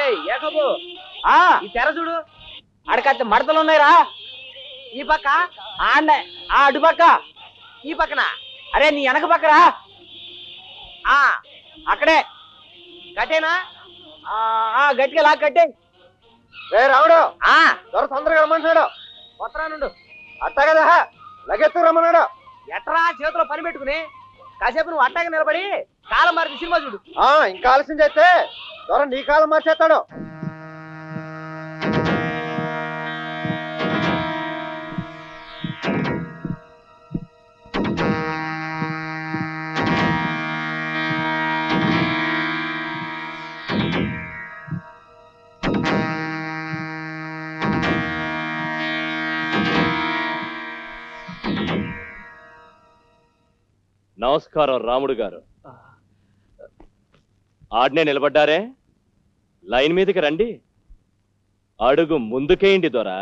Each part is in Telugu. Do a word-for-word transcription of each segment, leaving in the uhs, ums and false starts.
ఈ తెర చూడు, అడకత్త మడతలు ఉన్నాయిరా. ఈ పక్క ఆడ అటు పక్క, ఈ పక్కన అరే నీ వెనక పక్కరా. ఆ అక్కడే కట్టేనా? గట్టిగా లాగా కట్టే. రావుడు త్వర తొందరగా రమ్మన్నాడు. కొత్తరా నుండు. అట్టా కదా లగెత్తు రమ్మన్నాడు. ఎట్రా చేతిలో పని పెట్టుకుని కాసేపు నువ్వు అట్టాగా నిలబడి కాలం మారి సినిమా చూడు. ఇంకా ఆలస్యం చేస్తే త్వర నీ కాలం మార్చేస్తాడు. నమస్కారం రాముడు గారు. ఆడనే నిలబడ్డారే, లైన్ మీదకి రండి. అడుగు ముందుకేయండి దొరా.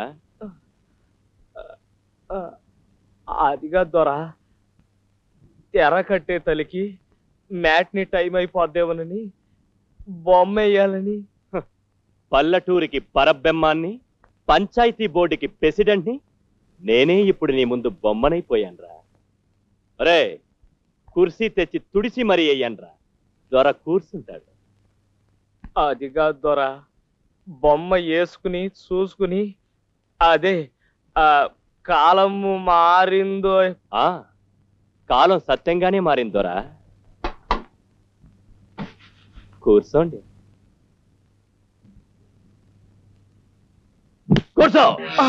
అదిగా దొరా, తెర కట్టే తలికి మ్యాట్ని టైం అయిపోద్దేమోనని బొమ్మ వేయాలని. పల్లెటూరికి పరబ్రహ్మాన్ని, పంచాయతీ బోర్డుకి ప్రెసిడెంట్ని నేనే ఇప్పుడు నీ ముందు బొమ్మనైపోయాన్రా. అరే కుర్సీ తెచ్చి తుడిసి మరీ అయ్యాన్రా. దొర కూర్చుంటాడు. అదిగా దొరా, బొమ్మ వేసుకుని చూసుకుని అదే ఆ కాలం మారిందో. ఆ కాలం సత్యంగానే మారింది దొరా. కూర్చోండి. కూర్చో.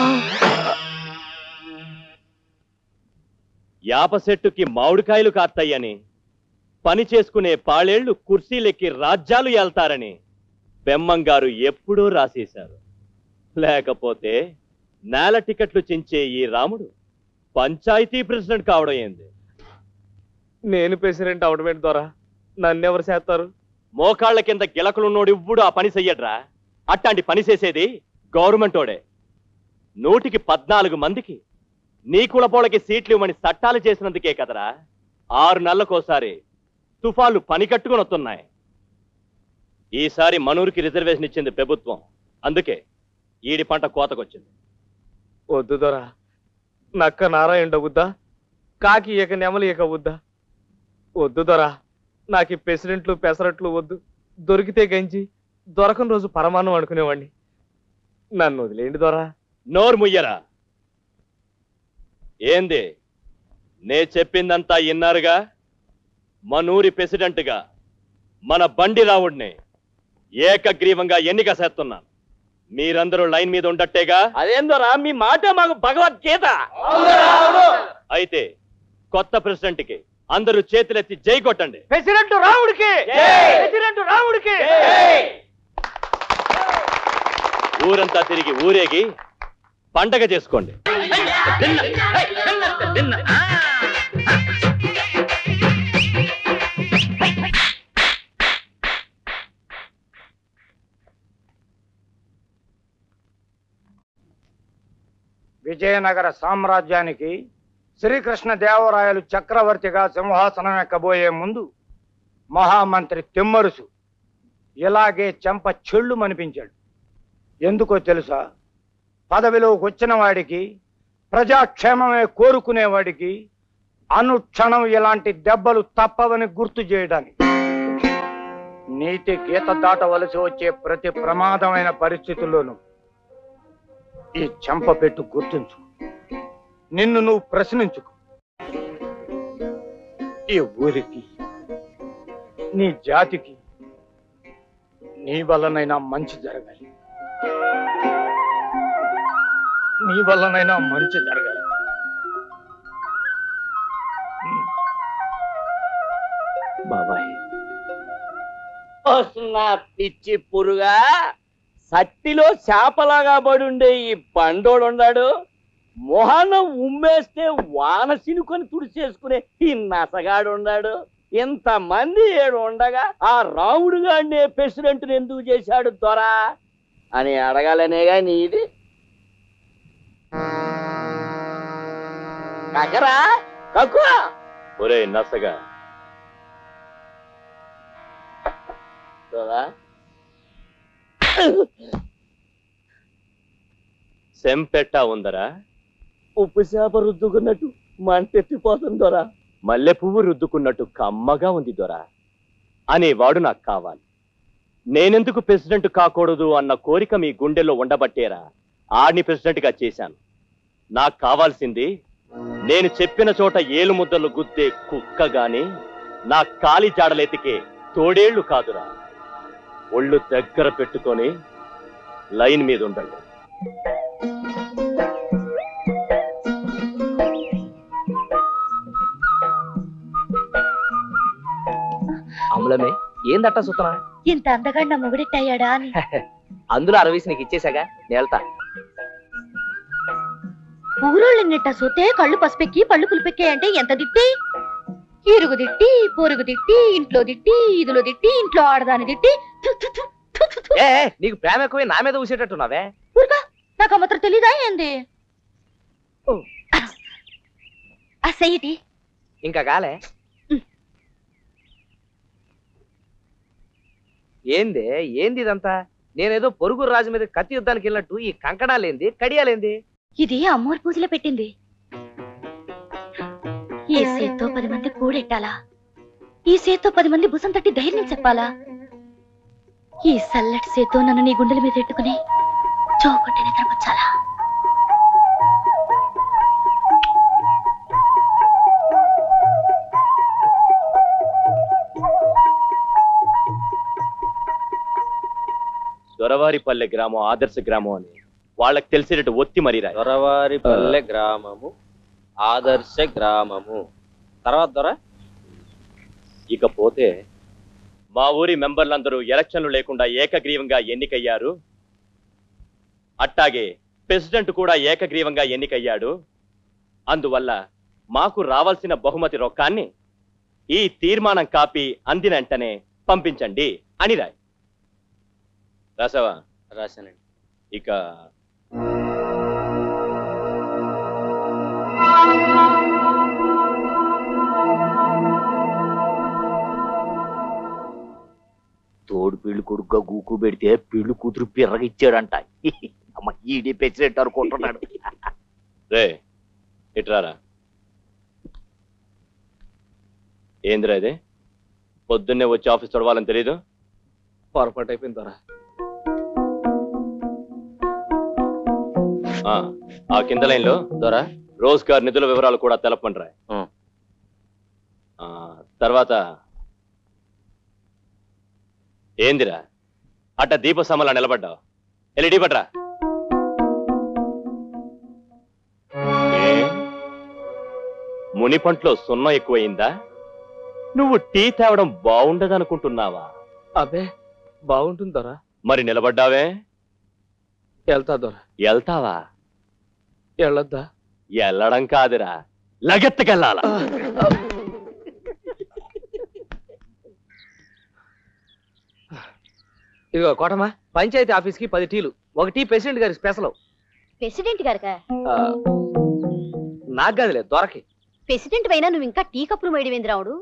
యాప చెట్టుకి మామిడికాయలు కాస్తాయని, పని చేసుకునే పాళేళ్లు కుర్చీలెక్కి రాజ్యాలు ఏల్తారని బెమ్మంగారు ఎప్పుడూ రాసేశారు. లేకపోతే నేల టికెట్లు చించే ఈ రాముడు పంచాయతీ ప్రెసిడెంట్ కావడం ఏంది? నేను ప్రెసిడెంట్ అవడమేంటి దొరా? నన్నెవరు చేస్తారు? మోకాళ్ల కింద గిలకలున్నోడు ఇవ్వుడు ఆ పని చెయ్యడ్రా. అట్లాంటి పని చేసేది గవర్నమెంటోడే. నూటికి పద్నాలుగు మందికి నీ కులపోళ్ళకి సీట్లు ఇవ్వమని చట్టాలు చేసినందుకే కదరా ఆరు నెలలకోసారి తుఫాన్లు పని కట్టుకుని వస్తున్నాయి. ఈసారి మనూరికి రిజర్వేషన్ ఇచ్చింది ప్రభుత్వం, అందుకే ఈడి పంట కోతకొచ్చింది. వద్దు దొరా, నక్క నారాయణ వద్దా, కాకి ఇక నెమలి ఇక వద్దా? వద్దు దొరా, నాకు ఈ ప్రెసిడెంట్లు పెసరట్లు వద్దు. దొరికితే గంజి, దొరకని రోజు పరమాన్నం అనుకునేవాడిని. నన్ను వదిలేండి దొరా. నోరు ముయ్యరా. ఏంది నే చెప్పిందంతా ఇన్నారుగా? మనూరి ప్రెసిడెంట్గా మన బండి రావుడిని ఏకగ్రీవంగా ఎన్నిక చేస్తున్నాను. మీరందరూ లైన్ మీద ఉండట్టేగా? అదేందోరా మీ మాట మాకు భగవద్గీత. అయితే కొత్త ప్రెసిడెంట్ కి అందరూ చేతులెత్తి జై కొట్టండి. ప్రెసిడెంట్ రావుడికి, ప్రెసిడెంట్ రావుడికి. ఊరంతా తిరిగి ఊరేగి పండగ చేసుకోండి. విజయనగర సామ్రాజ్యానికి శ్రీకృష్ణ దేవరాయలు చక్రవర్తిగా సింహాసనం ఎక్కబోయే ముందు మహామంత్రి తిమ్మరుసు ఇలాగే చెంప చెళ్ళు మనిపించాడు. ఎందుకో తెలుసా? పదవిలోకి వచ్చిన వాడికి, ప్రజాక్షేమమే కోరుకునేవాడికి అనుక్షణం ఇలాంటి దెబ్బలు తప్పవని గుర్తు చేయడానికి. నీతి గీత దాటవలసి వచ్చే ప్రతి ప్రమాదమైన పరిస్థితుల్లోనూ ఈ చెంప పెట్టు గుర్తుంచు. నిన్ను నువ్వు ప్రశ్నించుకు. ఈ ఊరికి, నీ జాతికి నీ వల్లనైనా మంచి జరగాలి. నీ వల్లనైనా మంచి జరగాలి. బాబాయ్ వస్తున్నా పిచ్చి పురుగా. సట్టిలో చేపలాగా పడుండే ఈ బండోడు ఉన్నాడు. మొహాన ఉమ్మేస్తే వాన సినుకొని తుడిచేసుకునే ఈ నసగాడు ఉన్నాడు. ఇంతమంది ఏడు ఉండగా ఆ రాముడు గాడినే ప్రెసిడెంట్ ఎందుకు చేశాడు దొరా అని అడగాలనేగా నీది. కకరా కక్కువ. ఒరే నసగా, సెంపెట్టా ఉందరా? ఉప్పు చేప రుద్దుకున్నట్టు మంటెత్తిపోతుంది దొరా. మల్లె పువ్వు రుద్దుకున్నట్టు కమ్మగా ఉంది దొరా అనేవాడు నాకు కావాలి. నేనెందుకు ప్రెసిడెంట్ కాకూడదు అన్న కోరిక మీ గుండెల్లో ఉండబట్టేరా ఆడిని ప్రెసిడెంట్ గా చేశాను. నాకు కావాల్సింది నేను చెప్పిన చోట ఏలు ముద్దలు గుద్దే కుక్క గాని నా కాలి జాడలెతికే తోడేళ్లు కాదురా. ఒళ్ళు దగ్గర పెట్టుకొని లైన్ మీద ఉండండి. అమలమే ఏందట్టా సుతనా? ఇంత అందగా నా మొగుడెట్టయ్యాడా అని. అందులో అరవీసి నీకు ఇచ్చేసాగా నేల్తా. ఊరోళ్ళనిట్ట సోతే కళ్ళు పసిపెక్కి పళ్ళు పులిపెక్కే అంటే ఎంత దిట్టి? ఇరుగు దిట్టి పొరుగు దిట్టి ఇంట్లో దిట్టి ఇదిలో దిట్టి ఇంట్లో ఆడదాని దిట్టి. థు, థు, థు, థు, థు, థు. ఏ నీకు ప్రేమ ఎక్కువ నా మీద ఊసేటట్టున్నావే. ఊరుగా, నాకు మాత్రం తెలీదా ఏంది? అసయ్యటి ఇంకా కాలే. ఏంది ఏంది ఇదంతా? నేనేదో పొరుగు రాజు మీద కత్తి యుద్ధానికి వెళ్ళినట్టు ఈ కంకణాలేంది కడియాలేంది? ఇది అమ్మోరు పూజలో పెట్టింది. ఈ సేత్తో పది మంది కూడెట్టాలా, ఈ సేత్తో పది మంది భుసం తట్టి ధైర్యం చెప్పాలా, ఈ సల్లటి సేత్తో నన్ను నీ గుండెల మీద పెట్టుకుని చోకొట్టి నిద్రపుచ్చాలా. దొరవారిపల్లె గ్రామం ఆదర్శ గ్రామం అని వాళ్ళకి తెలిసేటట్టు ఒత్తి మరీ రాయి. దొరవారిపల్లె గ్రామము ఆదర్శ గ్రామము. తర్వాత దొర ఇకపోతే మా ఊరి మెంబర్లందరూ ఎలక్షన్లు లేకుండా ఏకగ్రీవంగా ఎన్నికయ్యారు. అట్టాగే ప్రెసిడెంట్ కూడా ఏకగ్రీవంగా ఎన్నికయ్యాడు. అందువల్ల మాకు రావాల్సిన బహుమతి రొక్కాన్ని ఈ తీర్మానం కాపీ అందిన వెంటనే పంపించండి అని రాయి. రాసావా? రాశానండి. ఇక తోడు పెళ్లి కొడుకుగా గూకు పెడితే పెళ్లి కూతురు పిర్రగిచ్చాడంట. అమ్మ ఈడి పెచ్చినట్టు అనుకుంటున్నాడు. రే ఇట్రారా. ఏందిరా ఇది? పొద్దున్నే వచ్చి ఆఫీస్ చదవాలని తెలీదు? పొరపాటు అయిపోయింది దొర. ఆ కింద లైన్ లో దొర రోజ్గార్ నిధుల వివరాలు కూడా తెలపండి. తర్వాత ఏందిరా అట్ట దీప సమలా నిలబడ్డావు? ఎల్ఈడి పట్రా. మునిపంట్లో సున్నం ఎక్కువయిందా? నువ్వు టీ తేవడం బాగుండదనుకుంటున్నావా? అబ్బే బాగుంటుంది దొర. మరి నిలబడ్డావే? వెళ్తా దొర. వెళ్తావా? వెళ్ళొద్దా? వెళ్ళడం కాదురా, లగెత్తకెళ్ళాల. ఇదిగో కోటమా, పంచాయతీ ఆఫీస్ కి పది టీలు, ఒక టీ ప్రెసిడెంట్ గారి స్పెషల్. ప్రెసిడెంట్ గారికా? నాకు గదిలే దొరకి. ప్రెసిడెంట్ అయినా నువ్వు ఇంకా టీ కప్పులు మేడివేంద్రావుడు.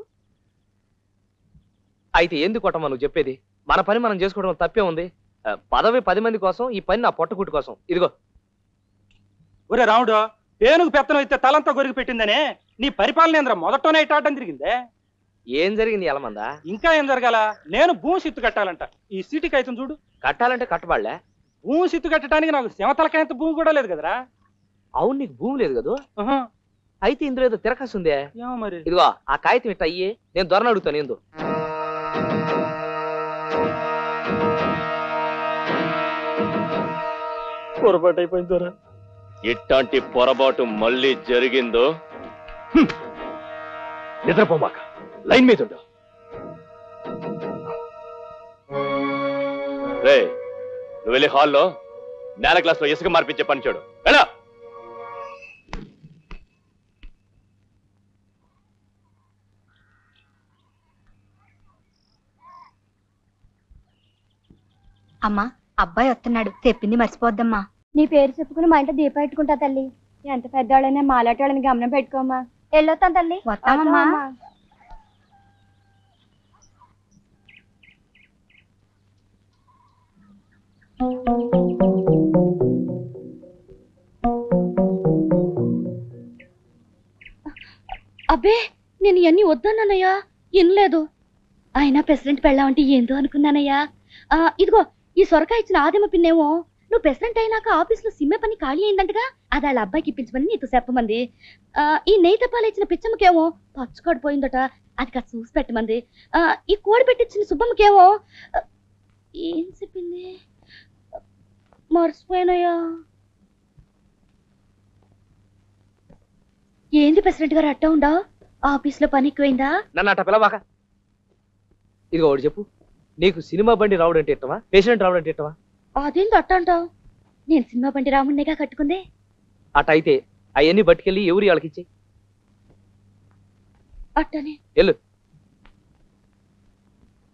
అయితే ఏంది కోటమా నువ్వు చెప్పేది? మన పని మనం చేసుకోవడం తప్పే ఉంది. పదవి పది మంది కోసం, ఈ పని నా పొట్టకుట్టు కోసం. ఇదిగో. ఒరే రాముడు, ఏనుగు పెత్తనం అయితే తలంతా గొరికి పెట్టిందనే నీ పరిపాలన ఏంద్ర మొదటనే ఇటాటం జరిగిందే? ఏం జరిగింది ఎలమందా? ఇంకా ఏం జరగాల? నేను భూమి సిత్తు కట్టాలంట. ఈ సిటీకి అయితే చూడు. కట్టాలంటే కట్టబాళ్లే. భూమి సిత్తు కట్టడానికి నాకు శమతలకాయంత భూమి కూడా లేదు కదరా. అవును, నీకు భూమి లేదు కదా? ఆహా. అయితే ఇందులో ఏదో తిరకస్తుందే. ఏమో మరి. ఇదిగో ఆ కాగితం ఇట్ట అయ్యి నేను దొరని అడుగుతాను. ఏందో పొరపాటు అయిపోయింది దొర. ఇట్లాంటి పొరపాటు మళ్ళీ జరిగిందో నిద్రపోమాక లైన్ మీద ఉండు. రే నువ్వు వెళ్ళి హాల్లో నేల క్లాస్ లో ఇసుక మార్పించే పని చూడు. ఎలా అమ్మా, అబ్బాయి వస్తున్నాడు, చెప్పింది మర్చిపోద్దమ్మా. నీ పేరు చెప్పుకుని మా ఇంట్లో దీపం పెట్టుకుంటా తల్లి. ఎంత పెద్దవాళ్ళైనా మాలాటోళ్ళని గమనం పెట్టుకోమా. వెళ్ళొస్తాను తల్లి. వస్తామమ్మా. అబ్బే నేను ఇవన్నీ వద్దన్నానయ్యా వినలేదు. అయినా ప్రెసిడెంట్ పెళ్ళామంటే ఏందో అనుకున్నానయ్యా. ఆ ఇదిగో ఈ సొరకాయ ఇచ్చిన ఆదిమ పిన్నేమో నువ్వు ప్రెసిడెంట్ అయినాక ఆఫీస్ లో సిమ్మె పని ఖాళీ అయిందంటగా, అది వాళ్ళ అబ్బాయికి ఇప్పించమని నీతో చెప్పమంది. ఆ ఈ నెయ్యి తప్పాలు ఇచ్చిన పిచ్చమ్మకేమో పచ్చుకడిపోయిందట, అది కాస్త చూసి పెట్టమంది. ఆ ఈ కోడి పెట్టించిన సుబ్బమ్మకేమో ఏం చెప్పింది మర్చిపోయానయ్యా. ఏంది ప్రెసిడెంట్ గారు అట్టా ఉండవు, ఆఫీస్ లో పని ఎక్కువైందా? నన్ను అట్ట పిలవాక. ఇదిగో ఒకటి చెప్పు, నీకు సినిమా బండి రావడం అంటే ఇష్టమా, పేషెంట్ రావడం అంటే ఇష్టమా? అదేంటి అట్ట అంటావు? నేను సినిమా బండి రాముడినిగా కట్టుకుందే. అట అయితే అవన్నీ పట్టుకెళ్ళి ఎవరి వాళ్ళకి ఇచ్చేయి. అట్టనే వెళ్ళు.